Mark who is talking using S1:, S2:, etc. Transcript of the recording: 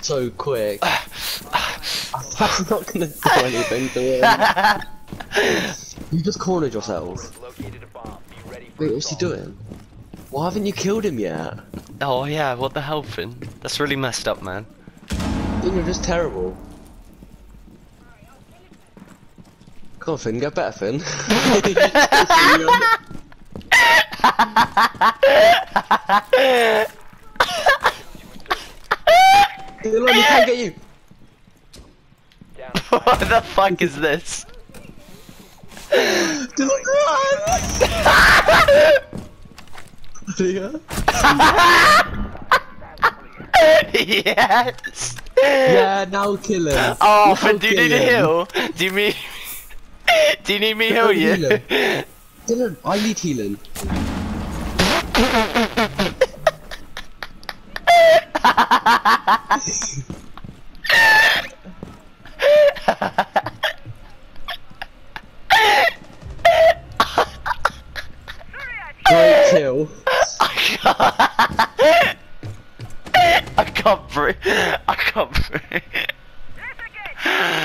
S1: so quick. That's not gonna do anything to him. You just cornered yourself. Wait, what's he doing? Why haven't you killed him yet?
S2: Oh yeah, what the hell, Finn? That's really messed up, man.
S1: Dude, you're just terrible. Come on, Finn, get better, Finn. Dylan, he can't get you.
S2: What the fuck is this?
S1: Dylan, run!
S2: Yes!
S1: Yeah, now kill him.
S2: Oh,
S1: Now
S2: Finn, do you
S1: kill
S2: need a
S1: him.
S2: heal? Do you mean... Do you need me heal you?
S1: Dylan, I need healing. Great kill.
S2: I can't breathe. I can't breathe.